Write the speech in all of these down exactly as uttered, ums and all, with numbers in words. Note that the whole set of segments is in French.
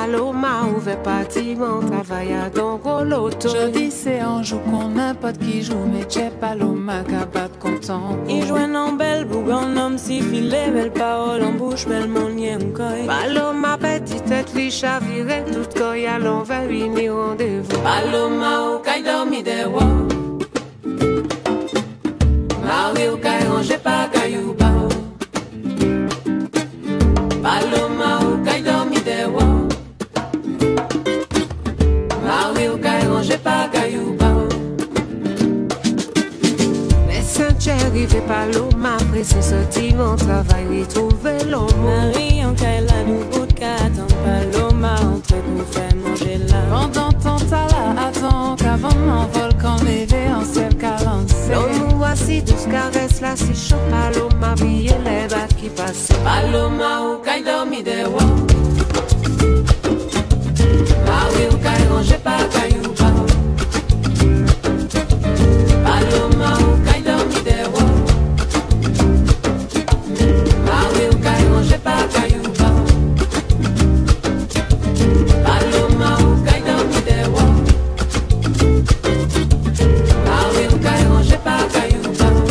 Paloma ouvert bâtiment, travaille à don gros loto. Je dis c'est un jour qu'on n'importe qui joue, mais j'ai Paloma qu'à battre content. Il joue un belle bougon, homme si filé, belle parole en bouche, belle monnier en coy. Paloma petite tête, li chaviré, tout coy à l'envers, ni rendez-vous. Paloma ou caille dormi de wa. Marie ou caille rangé pas caillou bao. Paloma ou caille dormi de wa. Marie ou caille rangé pas caillou bao. Mais Saint-Thierry Paloma, pressé sorti mon travail, lui trouver l'homme. Marie en caille la nous bout de quatre, Paloma entre pour faire manger là. Pendant ton temps là, attends qu'avant m'envole quand l'évé en ciel quarante-sept. L'homme voici douce caresse là, si chaud. Paloma billet les battes qui passent. Paloma ou caille dormi de wa. Marie ou caille rangé pas caillou bao. Paloma ou caille dormi de wa. Marie ou caille rangé pas caillou bao. Paloma ou caille dormi de wa. Marie ou caille rangé pas caillou bao.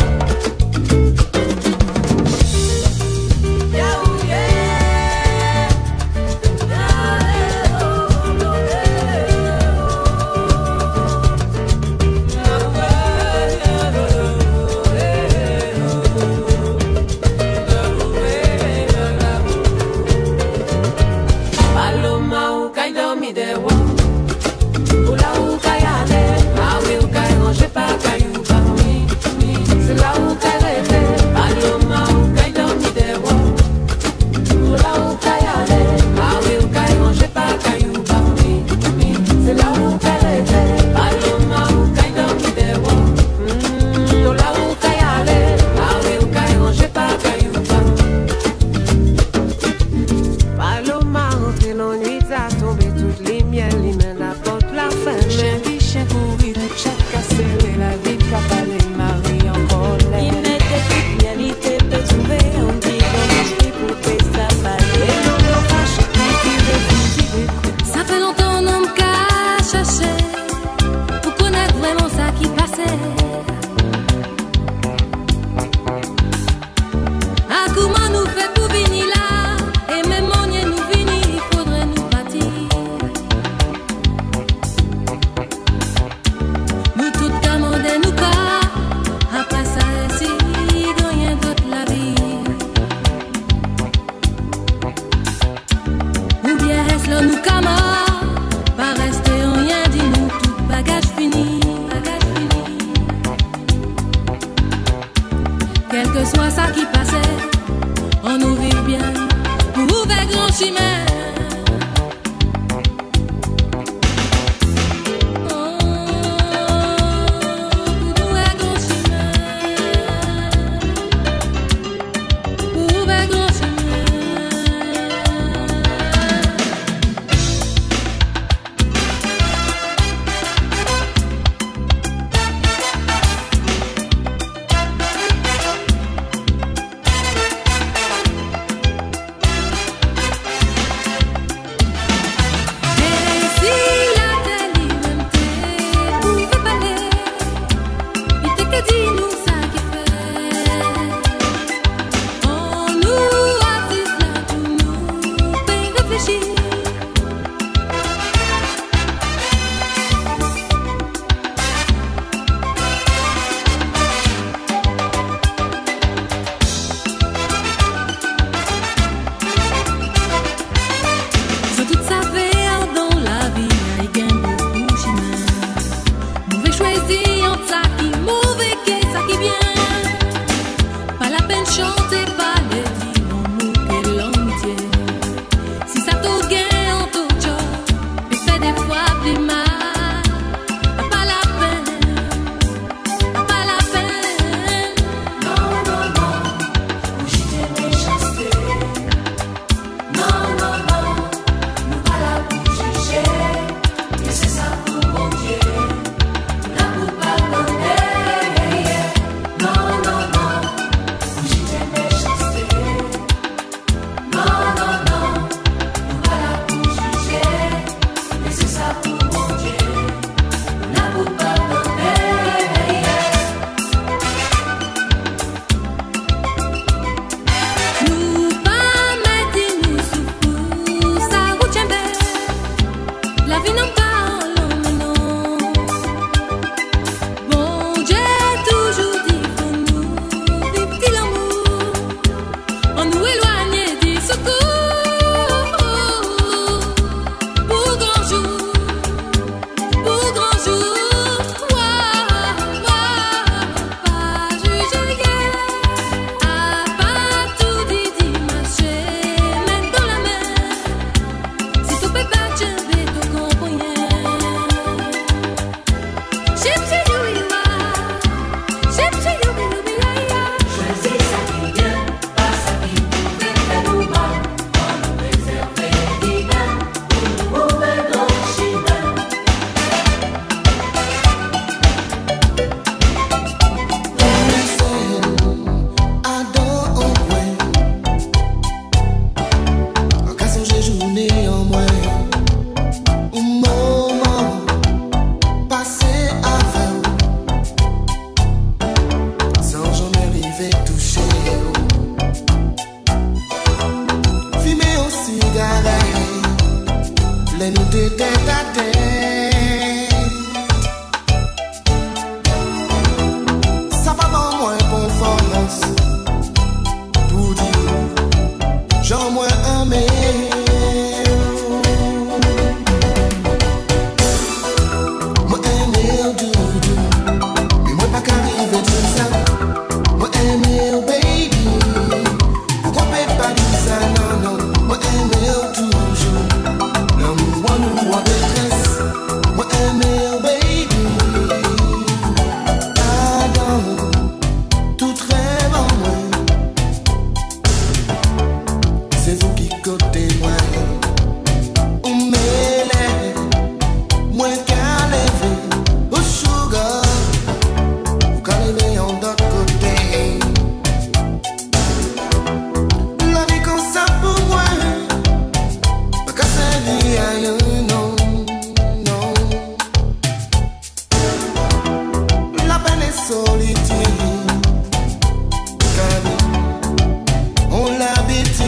solitude. Car on l'habite.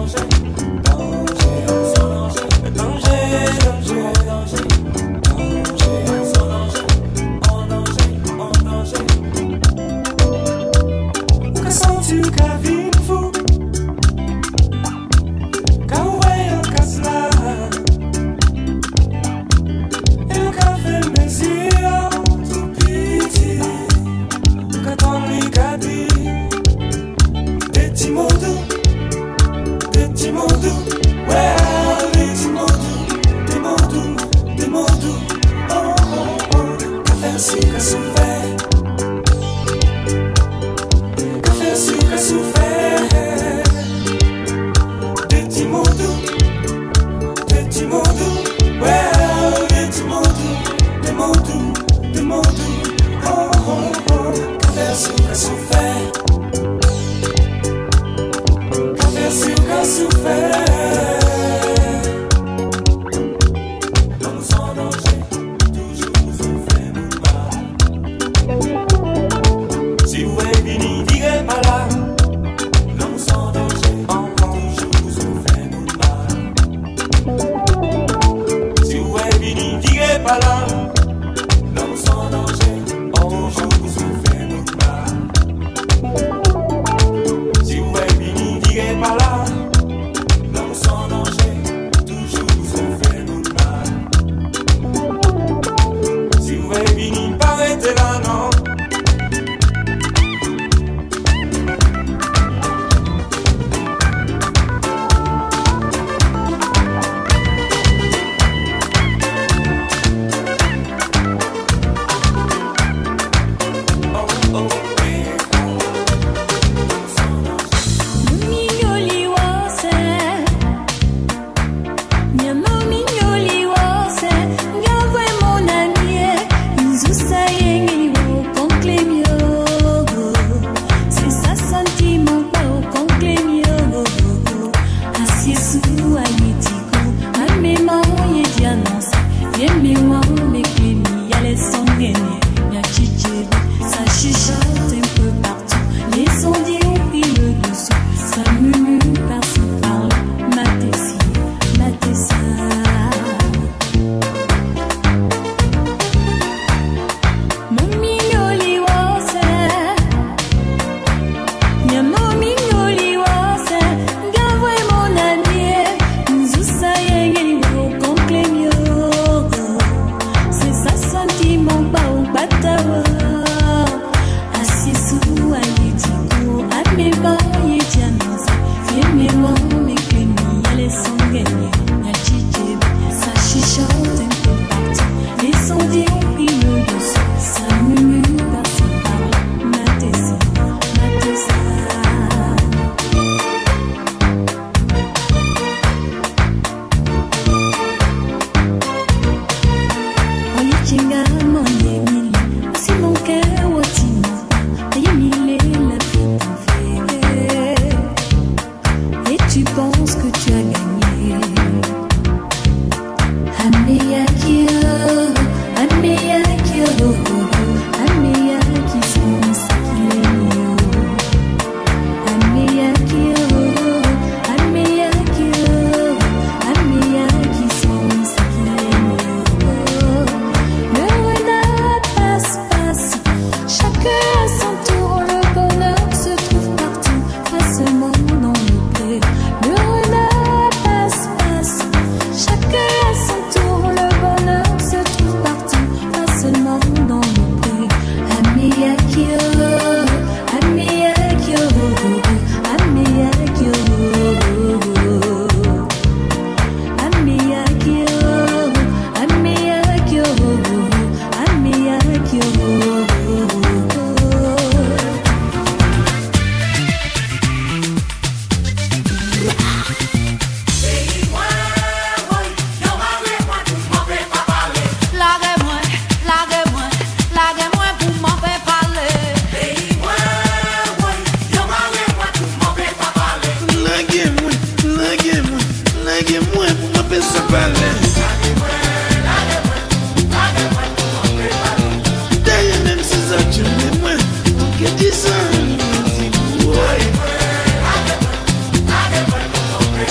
Get this on.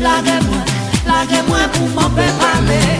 Lagez-moi, lagez-moi pour m'en faire parler.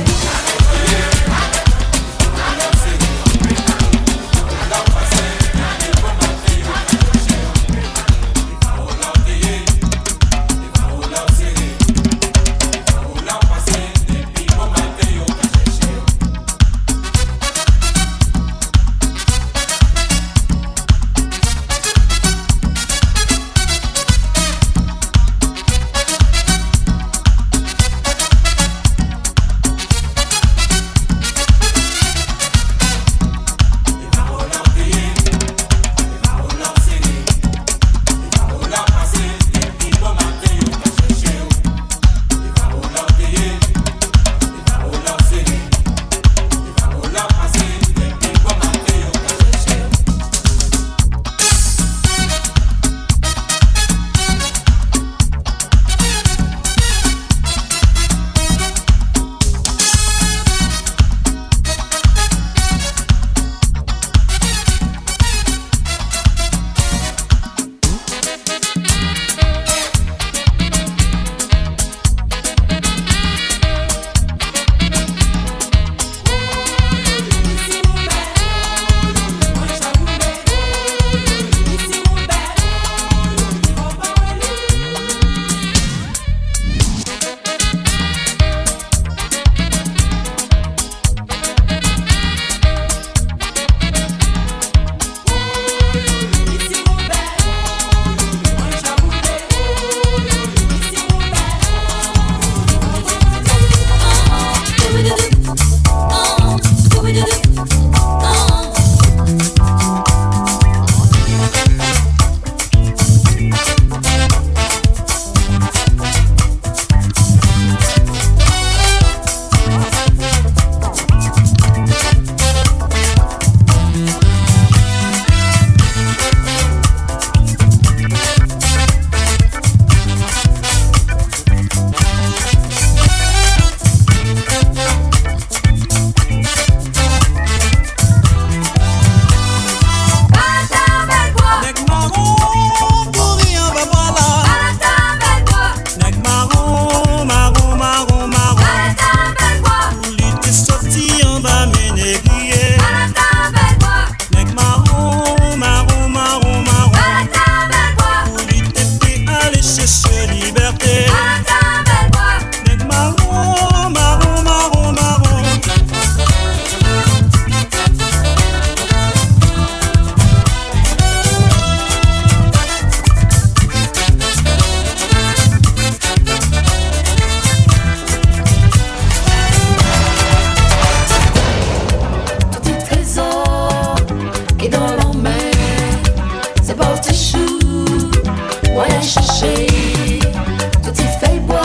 Chercher, tout y fait boire.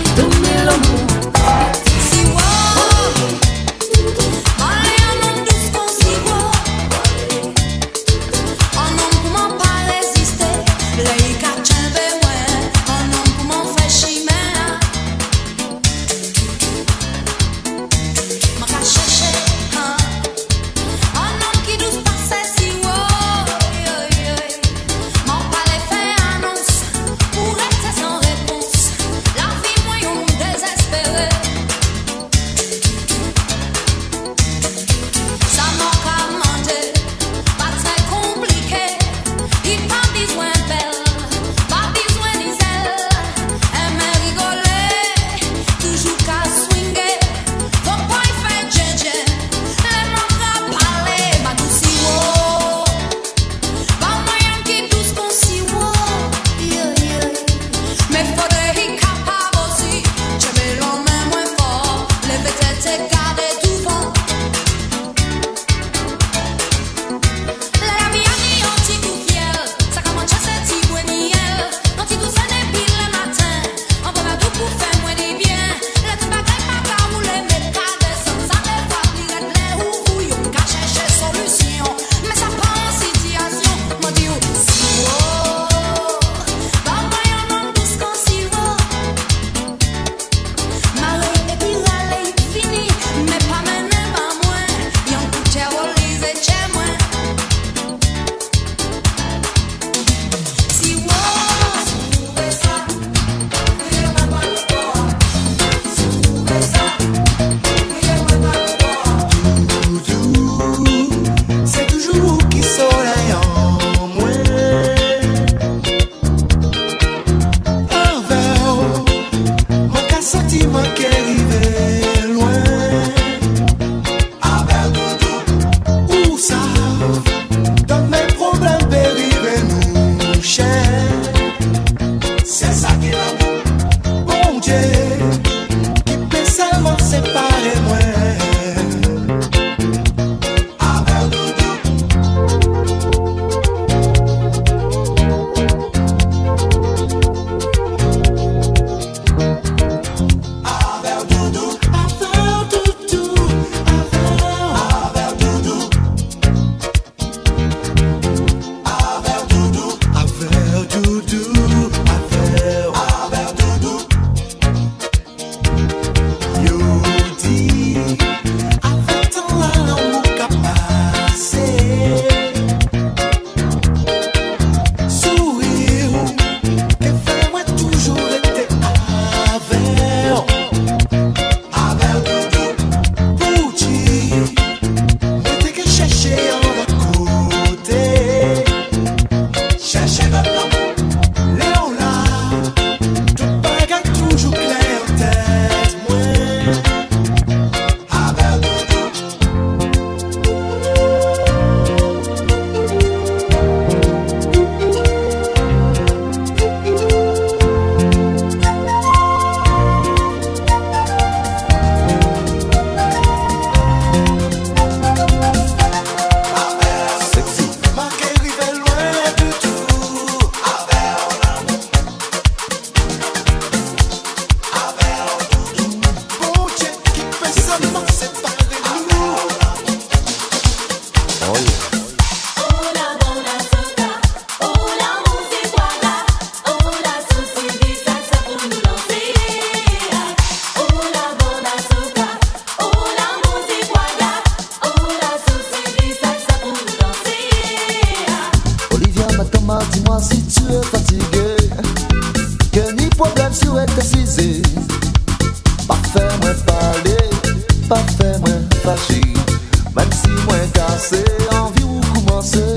pas fait moins fâché, même si moins cassé, envie ou commencer.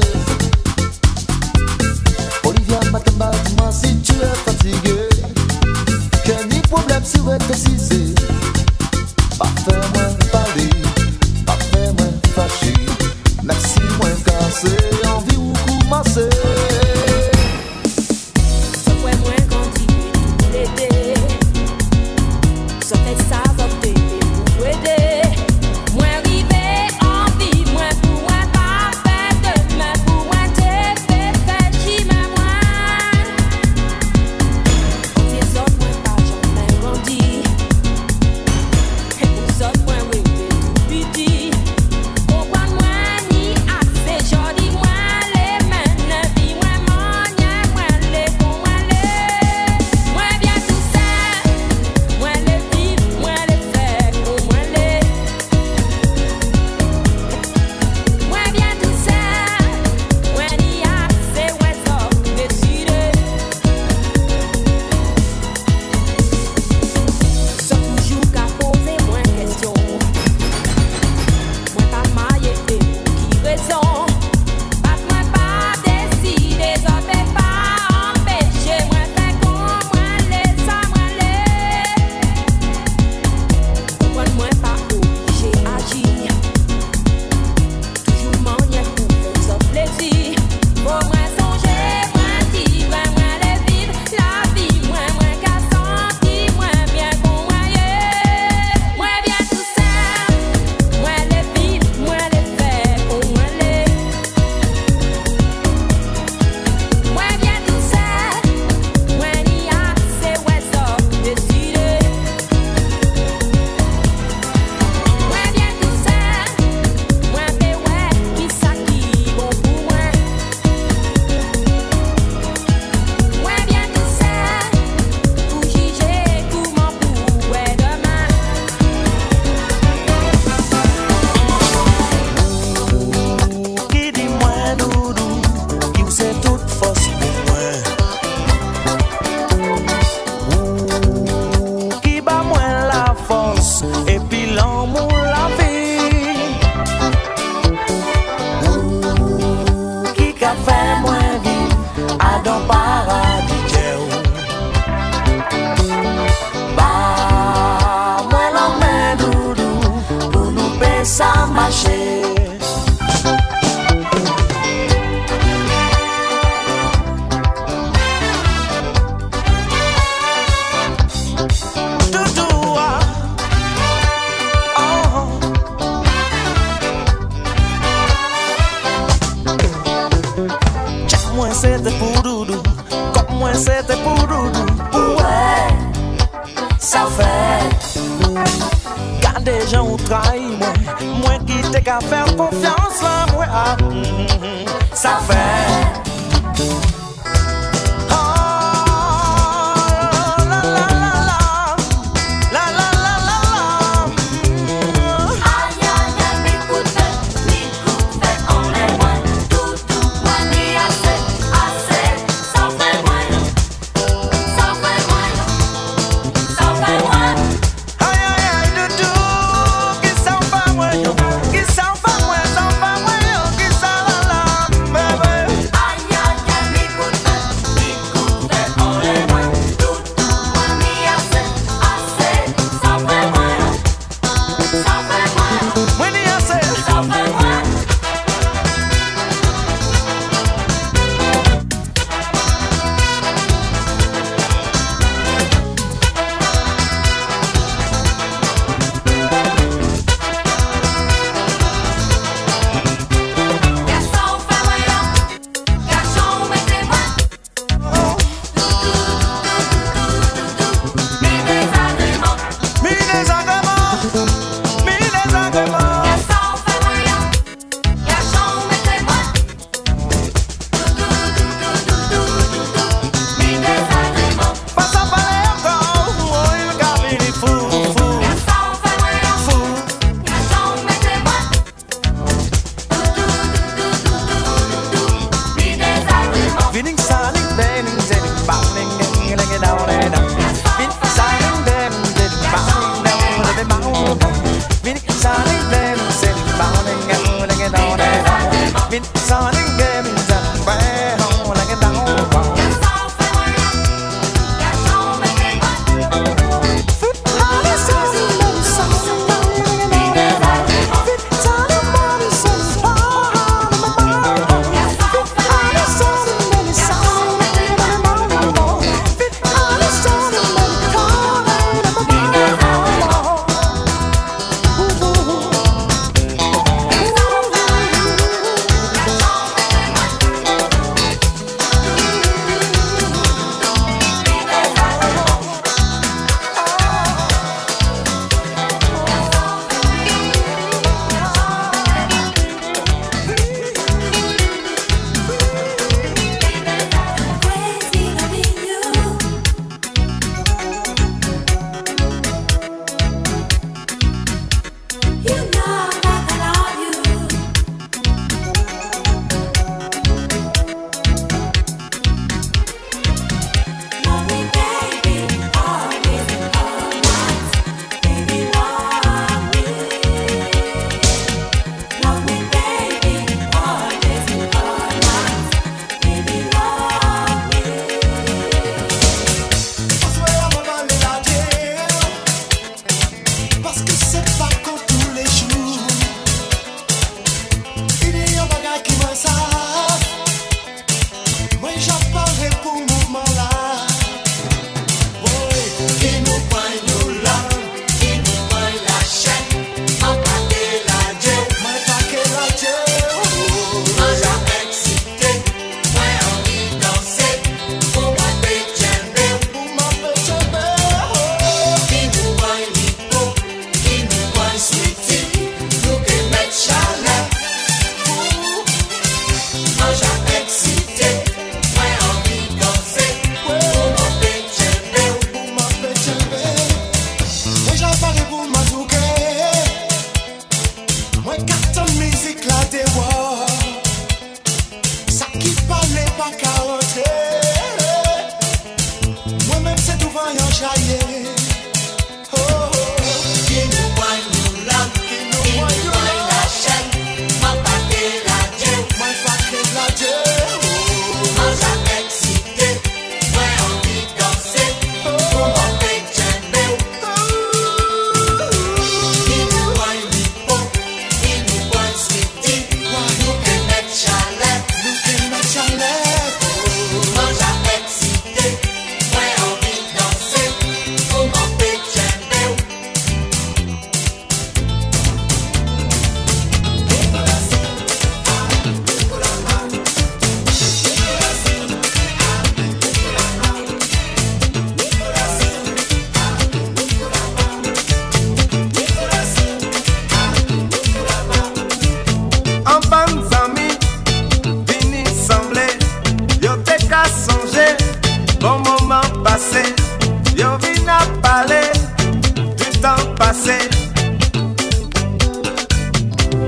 Olivia Matamba, dis-moi si tu es fatigué, quel ni problème si vous êtes décisé. Pas fait moins parler, pas fait moins fâché, même si moins cassé, envie ou commencer. Ça fait ça, ça fait pour aider. Moi, arrivé en vie, moi, pour moi, pas fait de moi, pour moi, t'es fait, fait, qui m'a moi. Tes autres, moi, pas jamais grandi. Et pour ça, moi, oui, t'es tout petit. Pourquoi moi, ni assez, joli, moi, les mains, la vie, moi, mon, moi, les pour moi, les. Moi, bien tout ça, moi, les. Moi les faire pour moi les. Moi bien tout ça. Moi n'y a c'est ouais ça décidé. Ça toujours qu'à poser moins question. Moi pas maillé et qui raison. Pas moi pas décider ça fait pas empêcher. Moi fait comme moi les ça moi les. Moi, moi pas obligé d'agir. Toujours manière pour faire ça plaisir. Pour moi songer, moi vivre, moi les vivre la vie, moi moi qu'à sentir, moi bien pour moi yeah. Moi bien tout ça, moi les vivre, moi les faire pour moi les. Moi bien tout ça, moi n'y a c'est ouais ça décidé. Moi bien tout ça, moi fais ouais qui ça qui bon pour moi. Moi bien tout ça, pour juger comment pour ouais demain. Qui dit moi doudou, qui vous c'est toute force pour moi. Qui bat moi la force et puis l'amour la vie. Qui qu'a fait moi vivre à dans paradis Dieu. Bah moi la main doudou pour nous payer ça marcher. Doudou, ah, oh. Tchak moi c'était pour doudou, comme moi c'était pour doudou. Ouais, ça fait. Quand des gens ont trahi moi, moi qui t'ai qu'à faire confiance là, moi, ah, mm, ça fait. Vini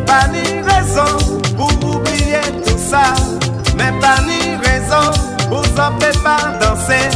Pas ni raison pour oublier tout ça, mais pas ni raison pour s'empêcher pas danser.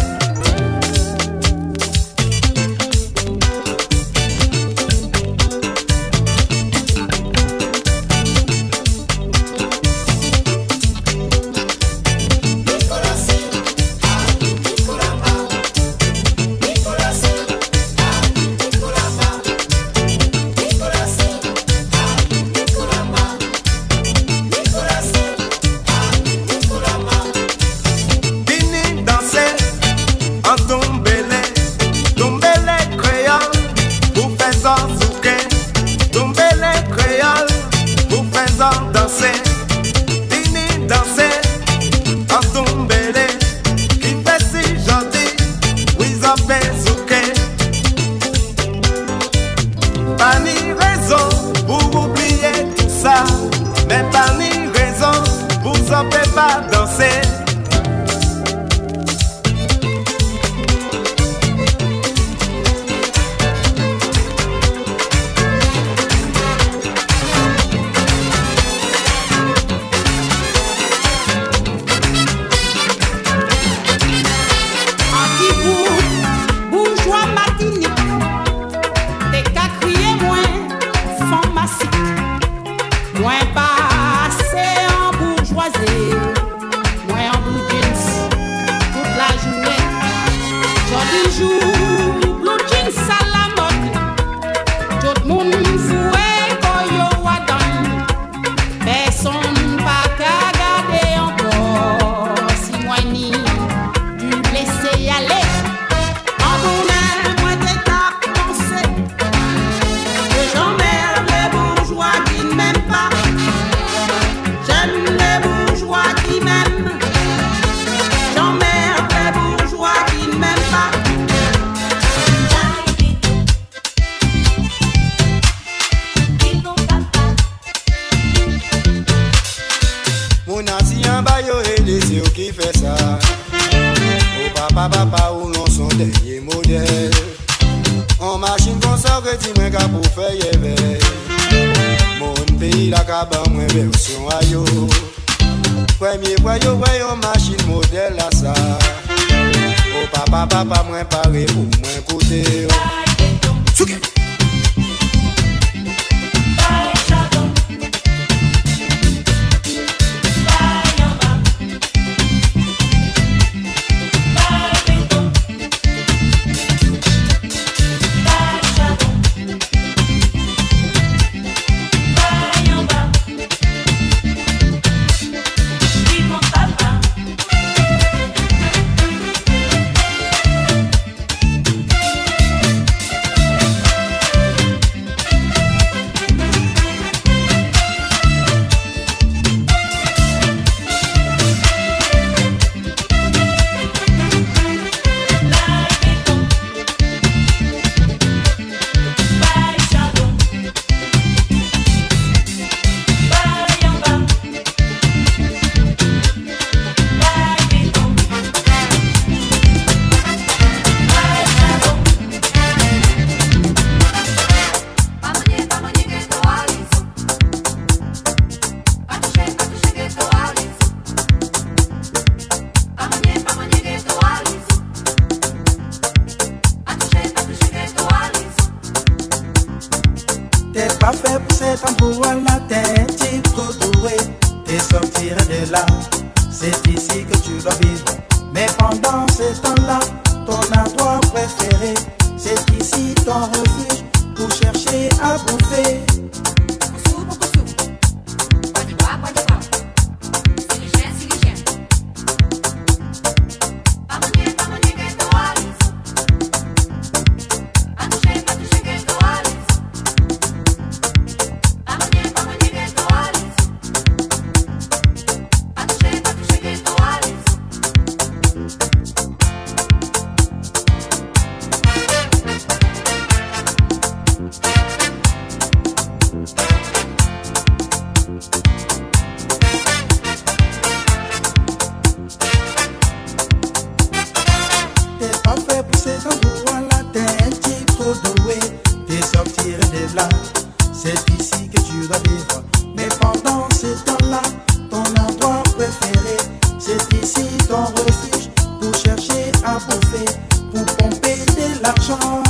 c'est ici que tu dois vivre. Mais pendant ce temps-là, ton endroit préféré, c'est ici ton refuge pour chercher à bouffer, pour pomper de l'argent.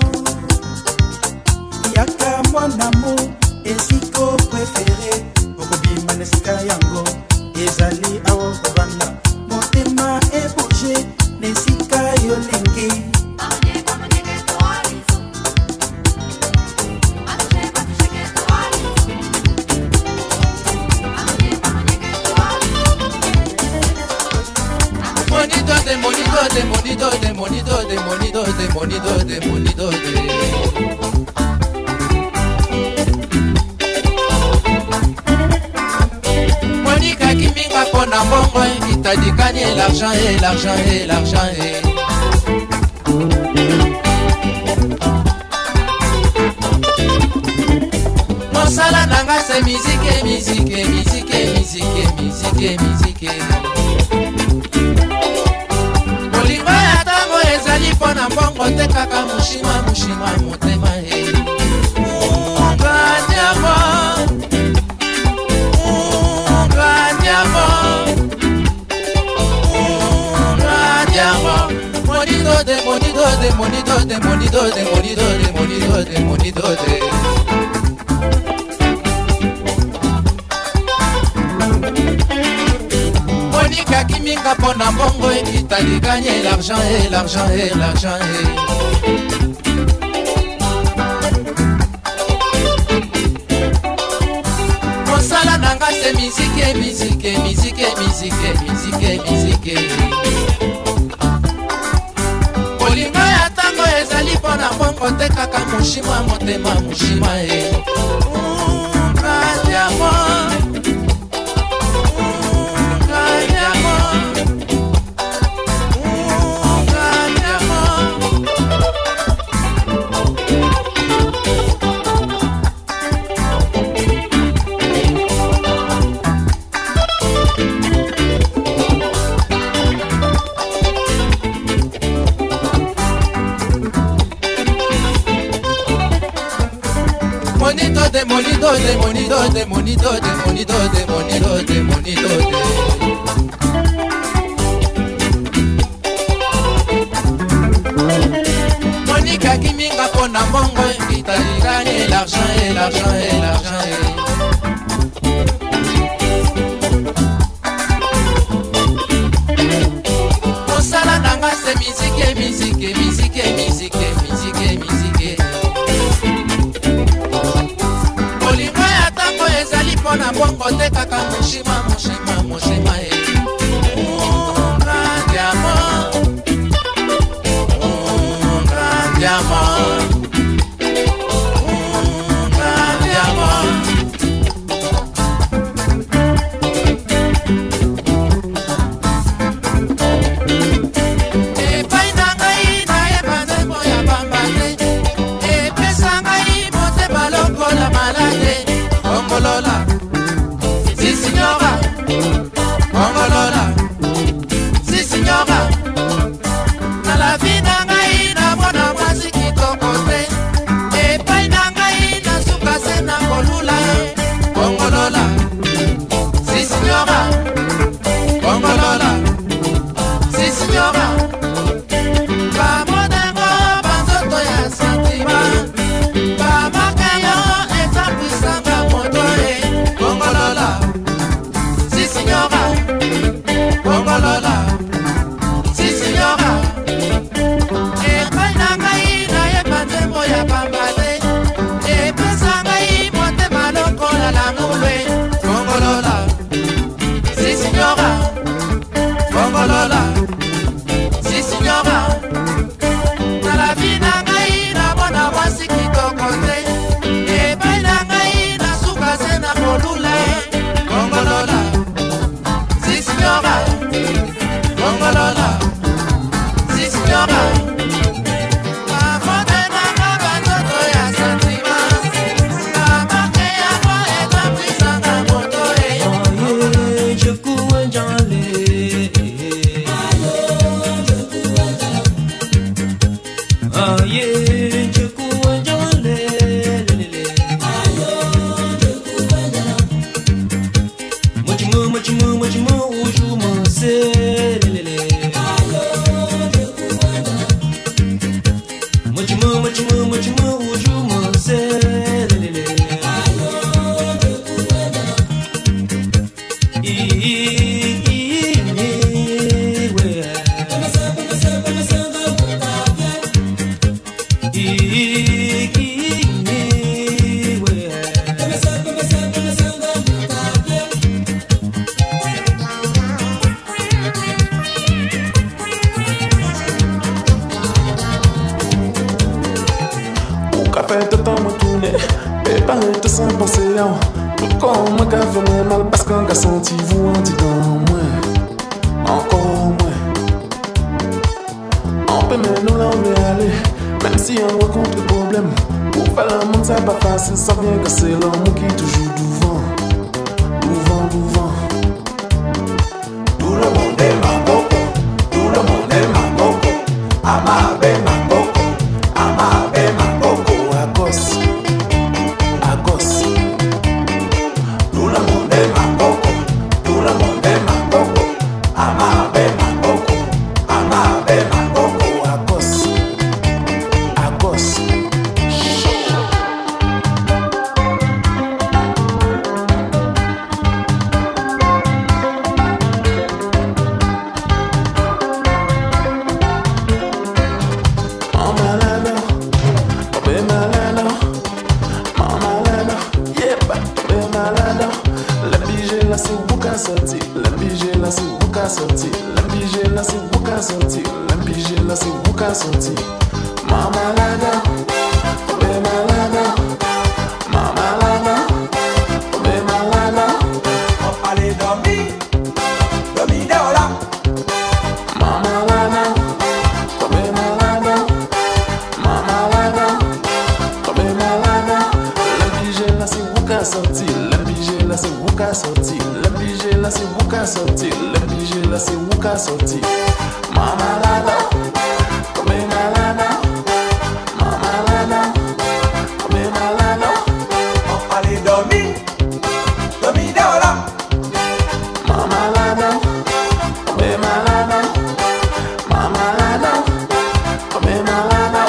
Yaka mon amour, esiko préféré, okobima nesika yango, ezali awo kobanda, motema ebouge, nesika yolingi. Monitor, de monitor, de monitor, de monitor, de monitor, de monitor, de Monica qui minga pona bongo, il t'a dit gagner l'argent et l'argent et l'argent et Mon sala nanga c'est musique, musique, musique, musique, musique, musique. Pona mbongo te kaka mushima mushima motema he Nganyamo Nganyamo Nganyamo Monido de monido de monido de monido de monido de monido de monido de Monica qui minga pona bongo et t'a dit gagner l'argent et l'argent et l'argent et Mon sala nanga c'est musique, musique, musique, musique, musique, musique Olinga ya tango ezali pona bongo te kaka mushima motema mushima e Nganyamo de monido, de monido, de monido, de monido, de monido, de monido, de Monica qui minga pona bongo, il t'a dit gagner l'argent et l'argent et l'argent et Mon sala nanga c'est musique, musique, musique, musique, musique, musique Pona bongo te kaka mushima mushima mushima e Nganyamo Nganyamo Nganyamo E paina ngai na e bande moya bambate E pesa ngai mote baloko la malade Ongolola Si signora, Ongolola, si signora Na la vie na ngai na mwana mwasi kitoko te E pai na ngai na suka se na kolula e Ongolola, si signora, Ongolola, si signora Bamodengo banzoto ya santima Bamakayo eta pisanga moto e c'est là. Tout comme moi qui a fait mal parce qu'un gars senti vous en dit dans moi. Encore moins. On peut même nous l'enlever aller. Même si on rencontre des problèmes. Pour faire le monde c'est pas facile. Ça vient que c'est l'homme qui est toujours devant. Devant, devant. Tout le monde est ma coco. Tout le monde est ma coco. Amabe ma coco. Amabe ma coco. Agos. Agos. Tout le monde est ma coco. Tout le monde est ma coco. Amabe ma coco. Amabe ma coco. Agos. Agos. Sorti, l'ambigé là c'est vous qui sorti, l'ambigé là c'est vous qui sorti, l'ambigé là c'est vous qui sorti. Mama lada, be malada, mama lada, be malada. On allait dormir, dormir dehors là. Mama lada, be malada, mama lada, be malada. L'ambigé là c'est vous qui sorti, l'ambigé là c'est vous qui sorti. L'ambigé là c'est vous qui sorti, l'ambigé là c'est vous qui sorti. Mama lada, come malada, mama lada, come malada. On allait dormir, dormir dehors là. Mama lada, come malada, mama lada, come malada.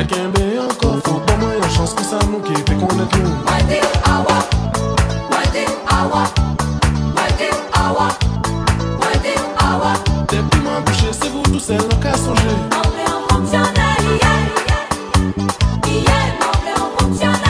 Kembe encore, faut pas moins une chance que ça nous qui fait connaître nous. Moi dit awa, moi dit awa, moi dit awa, moi dit awa. Depuis ma bouche, c'est vous tous celles qui a songé. Montrez en fonctionnaire, yeah, yeah, montrez en fonctionnaire.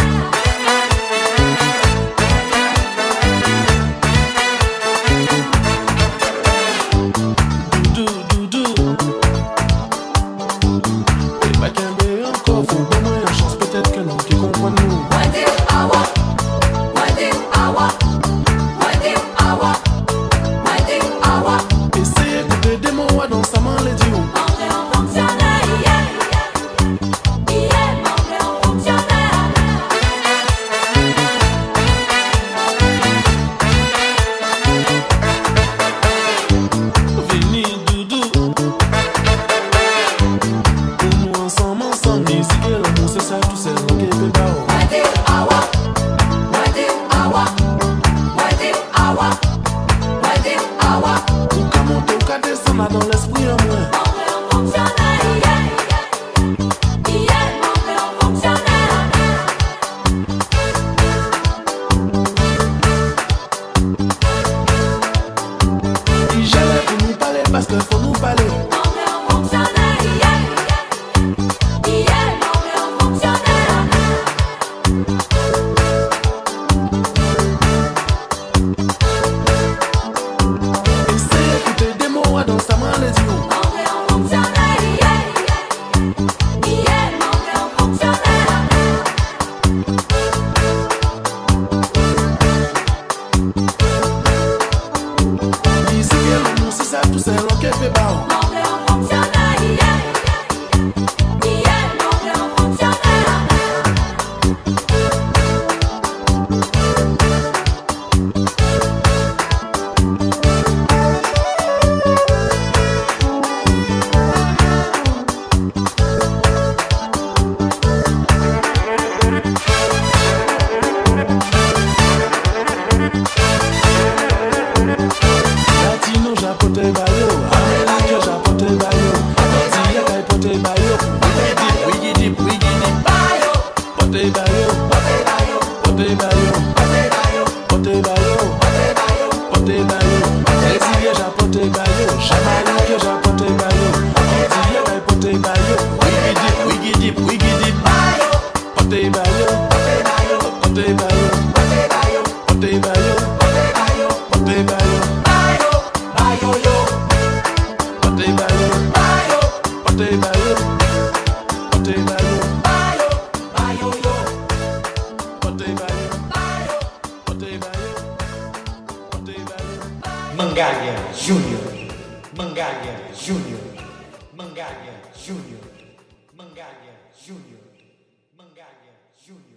Mangaia Júnior, Mangaia Júnior, Mangaia Júnior, Mangaia Júnior, Mangaia Júnior.